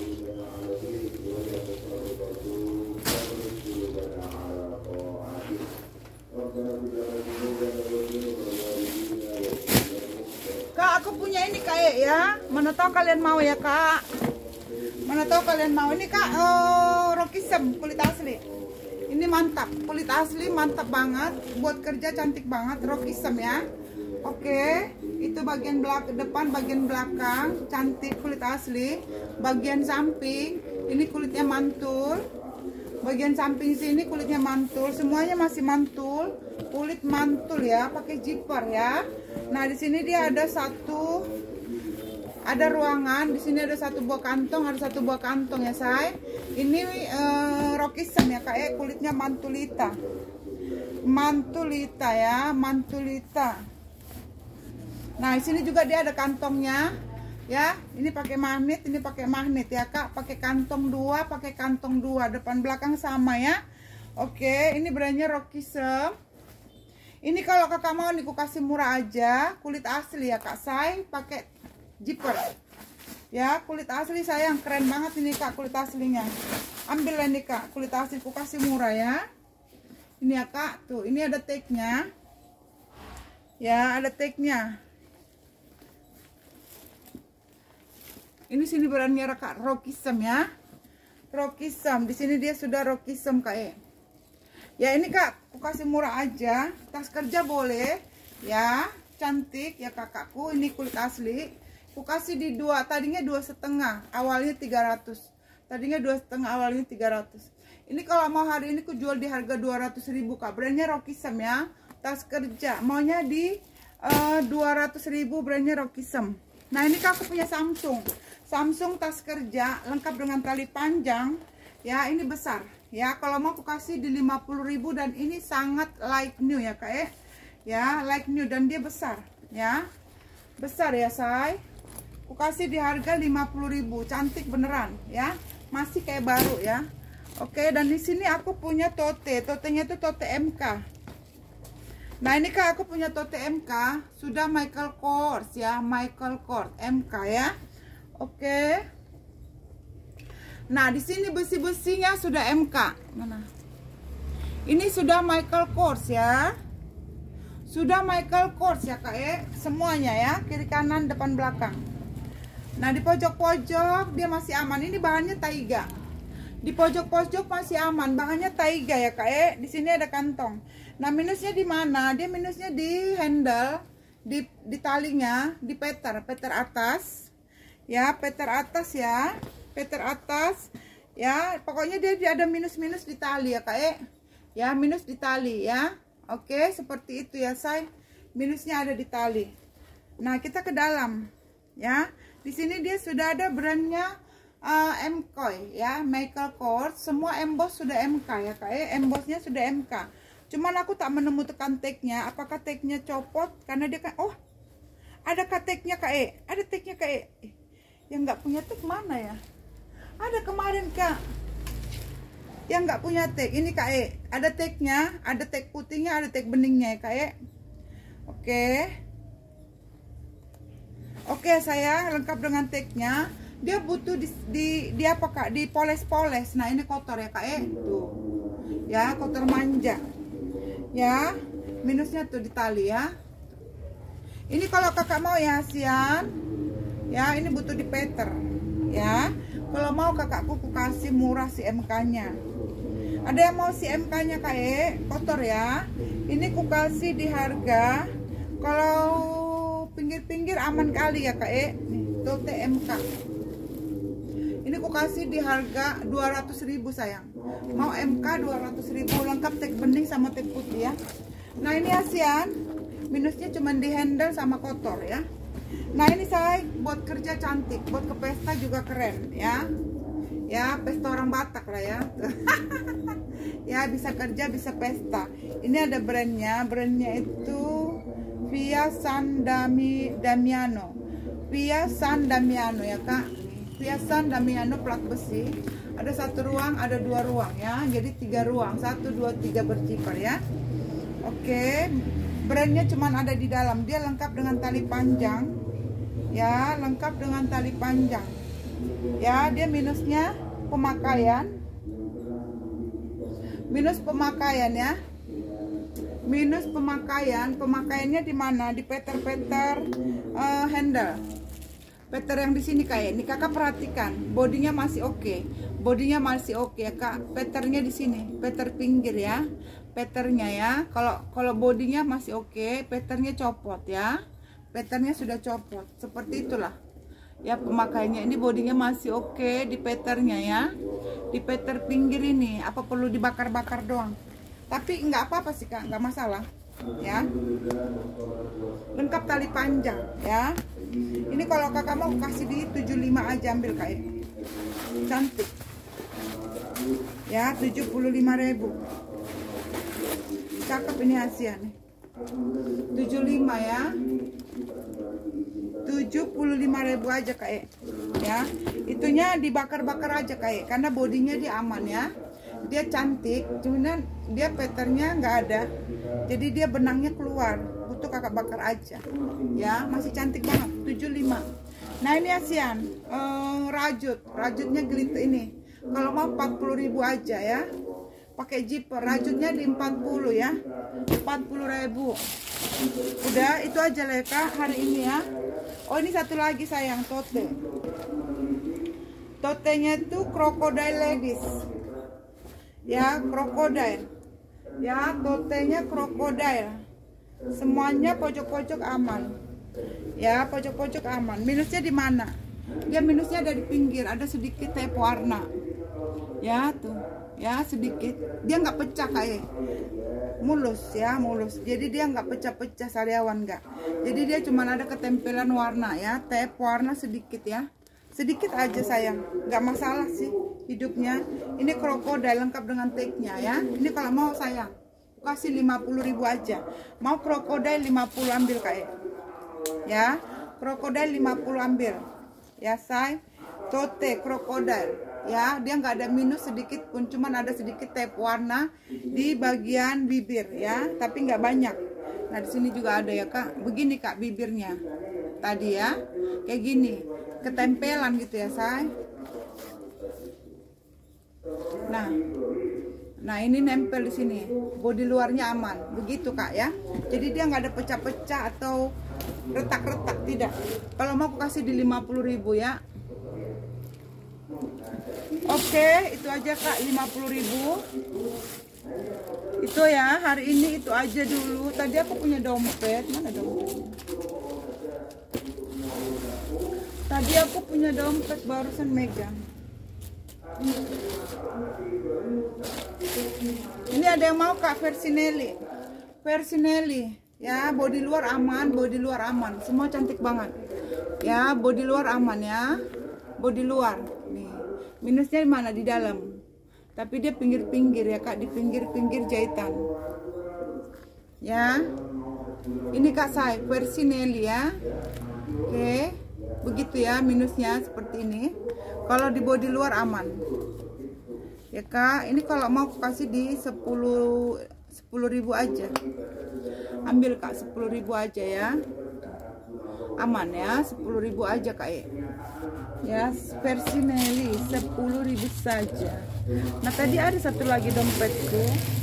Kak, aku punya ini Kak ya. Mana tahu kalian mau ya Kak. Mana tahu kalian mau ini Kak. Rockism kulit asli. Ini mantap, kulit asli mantap banget. Buat kerja cantik banget, Rockism ya. Oke, itu bagian depan, bagian belakang cantik, kulit asli. Bagian samping ini kulitnya mantul. Bagian samping sini kulitnya mantul, semuanya masih mantul, kulit mantul ya, pakai zipper ya. Nah di sini dia ada ada ruangan, di sini ada satu buah kantong, ada satu buah kantong ya say. Ini Rockism ya kayak kulitnya mantulita, mantulita ya, mantulita. Nah di sini juga dia ada kantongnya. Ya, ini pakai magnet, ini pakai magnet ya Kak, pakai kantong dua, depan belakang sama ya. Oke, ini brandnya Rockism. Ini kalau Kakak mau nih, aku kasih murah aja, kulit asli ya Kak, saya pakai zipper. Ya, kulit asli sayang, keren banget ini Kak, kulit aslinya. Ambil ini Kak, kulit asli, aku kasih murah ya. Ini ya Kak, tuh, ini ada tagnya. Ya, ada tagnya. Ini sini brandnya Kak Rockism ya. Rockism, di sini dia sudah Rockism Kak. Ya ini Kak, aku kasih murah aja. Tas kerja boleh ya, cantik ya kakakku. Ini kulit asli. Aku kasih di tadinya 2,5, awalnya 300. Tadinya 2,5, awalnya 300. Ini kalau mau hari ini aku jual di harga 200.000 Kak. Brandnya Rockism ya. Tas kerja maunya di 200.000, brandnya Rockism. Nah ini Kak, aku punya Samsung tas kerja lengkap dengan tali panjang ya, ini besar ya. Kalau mau aku kasih di 50.000 dan ini sangat like new ya Kak ya, like new dan dia besar ya, besar ya say. Aku kasih di harga 50.000, cantik beneran ya, masih kayak baru ya. Oke, dan di sini aku punya totenya itu tote MK. Nah ini Kak, aku punya tote MK, sudah Michael Kors ya, Michael Kors MK ya. Oke. Nah di sini besi-besinya sudah MK. Mana? Ini sudah Michael Kors ya, sudah Michael Kors ya Kak semuanya ya, kiri kanan depan belakang. Nah di pojok-pojok dia masih aman, ini bahannya taiga. Di pojok-pojok masih aman, bahannya taiga ya Kak Di sini ada kantong. Nah minusnya di mana? Dia minusnya di handle, di talinya, di peter atas. Ya, peter atas ya. Peter atas. Ya, pokoknya dia ada minus-minus di tali ya, Kak. Ya, minus di tali ya. Oke, seperti itu ya, say. Minusnya ada di tali. Nah, kita ke dalam. Ya. Di sini dia sudah ada brandnya MK ya, Michael Kors. Semua emboss sudah MK ya, Kak. Embossnya sudah MK. Cuman aku tak menemukan tagnya. Apakah tagnya copot? Karena dia kan, oh, ada tagnya Kak. Ada tagnya Kak. Yang nggak punya tag mana ya? Ada kemarin Kak, yang nggak punya tag. Ini Kak, ada tagnya, ada tag putihnya, ada tag beningnya ya Kak. Oke saya lengkap dengan tagnya. Dia butuh di apa Kak? Dipoles-poles. Nah ini kotor ya Kak. Tuh ya, kotor manja ya. Minusnya tuh di tali ya. Ini kalau kakak mau ya Asian ya, ini butuh di peter ya. Kalau mau kakakku kasih murah si MK nya. Ada yang mau si MK nya Kak kotor ya. Ini ku kasih di harga, kalau pinggir-pinggir aman kali ya Kak nih, tote MK. Ini ku kasih di harga 200.000 sayang. Mau MK 200.000, lengkap tag bening sama tag putih ya. Nah ini Asian, minusnya cuma di handle sama kotor ya. Nah ini saya buat kerja cantik, buat ke pesta juga keren ya. Ya pesta orang Batak lah ya. Ya bisa kerja bisa pesta. Ini ada brandnya itu Via San Damiano. Via San Damiano ya kak. Via San Damiano plat besi. Ada 1 ruang, ada 2 ruang ya. Jadi 3 ruang, 1, 2, 3 berzipper ya. Oke, brandnya cuman ada di dalam. Dia lengkap dengan tali panjang ya, lengkap dengan tali panjang ya. Dia minusnya pemakaian, minus pemakaian ya, minus pemakaian. Pemakaiannya di mana? Di peter handle, peter yang di sini kayak ini. Kakak perhatikan, bodinya masih oke, bodinya masih oke ya kak. Peternya di sini, peter pinggir ya, peternya ya. Kalau bodinya masih oke, peternya copot ya, peternya sudah copot seperti itulah ya. Pemakaiannya ini bodinya masih oke di peternya ya, di peter pinggir ini. Apa perlu dibakar-bakar doang, tapi nggak apa-apa sih kak, nggak masalah ya. Lengkap tali panjang ya. Ini kalau kakak mau kasih di 75 aja, ambil kak ya. Cantik ya, 75.000. Cakep ini Asia nih. 75 ya, 75.000 aja kak ya. Itunya dibakar-bakar aja kak, karena bodinya dia aman ya. Dia cantik, cuman dia patternnya nggak ada, jadi dia benangnya keluar, butuh kakak bakar aja ya. Masih cantik banget, 75. Nah ini ASEAN rajutnya glitter ini. Kalau mau 40.000 aja ya, pakai zipper. Rajutnya di 40 ya, 40.000. Udah itu aja lah kak hari ini ya. Oh ini satu lagi sayang, tote. Totenya itu crocodile ladies ya, crocodile ya. Totenya crocodile, semuanya pojok-pojok aman ya, pojok-pojok aman. Minusnya di mana? Dia minusnya ada di pinggir, ada sedikit tape warna ya, tuh ya, sedikit. Dia nggak pecah kayak mulus ya, mulus. Jadi dia nggak pecah-pecah sariawan nggak. Jadi dia cuma ada ketempelan warna ya, tape warna sedikit ya, sedikit aja sayang, nggak masalah sih hidupnya. Ini crocodile lengkap dengan tag-nya ya. Ini kalau mau sayang kasih 50.000 aja. Mau crocodile 50 ambil kayak ya, crocodile 50 ambil ya say. Tote crocodile ya, dia nggak ada minus sedikit pun, cuman ada sedikit tape warna di bagian bibir ya, tapi nggak banyak. Nah di sini juga ada ya kak, begini kak bibirnya tadi ya, kayak gini ketempelan gitu ya say. Nah ini nempel di sini, bodi luarnya aman begitu kak ya. Jadi dia nggak ada pecah-pecah atau retak-retak, tidak. Kalau mau aku kasih di 50.000 ya. Oke, itu aja kak, 50.000. Itu ya, hari ini itu aja dulu. Tadi aku punya dompet, mana dompet? Tadi aku punya dompet, barusan megang. Ini ada yang mau kak, Versinelli. Versinelli ya, bodi luar aman, bodi luar aman. Semua cantik banget. Ya, bodi luar aman ya. Bodi luar. Nih. Minusnya di mana? Di dalam. Tapi dia pinggir-pinggir ya kak, di pinggir-pinggir jahitan. Ya. Ini kak saya Versinelli ya. Oke. Begitu ya minusnya seperti ini. Kalau di bodi luar aman. Ya kak, ini kalau mau aku kasih di 10.000 aja. Ambil kak 10.000 aja ya. Aman ya, 10.000 aja kak ya. Versinelli 10.000 saja. Nah tadi ada satu lagi dompetku.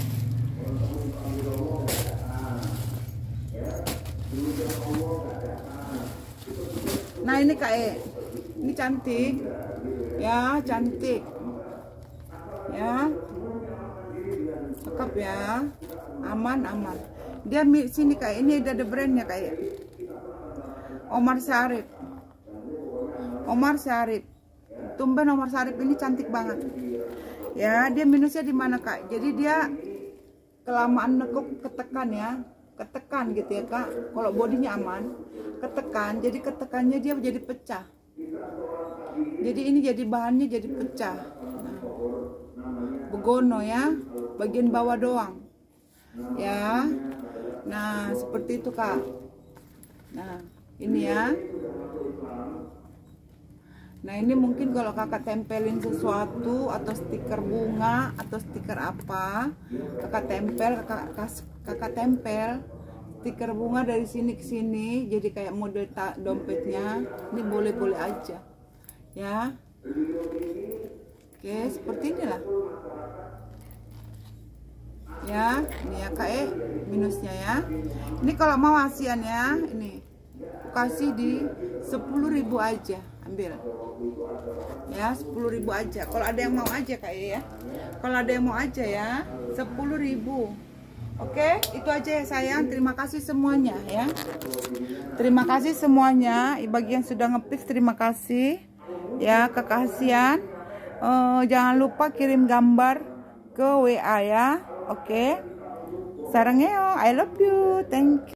Nah ini kak ini cantik ya, cantik ya, cakep ya, aman. Dia sini kak, ini ada brandnya kayak Omar Syarif. Omar Syarif, tumben Omar Syarif ini cantik banget ya. Dia minusnya di mana kak? Jadi dia kelamaan nekuk ketekan ya, ketekan gitu ya kak. Kalau bodinya aman, ketekan, jadi ketekannya dia jadi pecah. Jadi ini jadi bahannya jadi pecah. Nah, begono ya, bagian bawah doang. ya. Nah, seperti itu Kak. Nah, ini ya. Nah, ini mungkin kalau kakak tempelin sesuatu atau stiker bunga atau stiker apa, kakak tempel stiker bunga dari sini ke sini, jadi kayak model dompetnya. Ini boleh-boleh aja, ya. Oke, seperti inilah. Ya, ini ya Kak minusnya ya. Ini kalau mau asian ya, ini kasih di 10.000 aja, ambil ya, 10.000 aja kalau ada yang mau aja Kak ya, kalau ada yang mau aja ya, 10.000. Oke, itu aja ya sayang. Terima kasih semuanya ya, terima kasih semuanya. Bagi yang sudah nge-fix terima kasih ya, kekasihan. Jangan lupa kirim gambar ke WA ya. Oke, sarangnya I love you, thank you.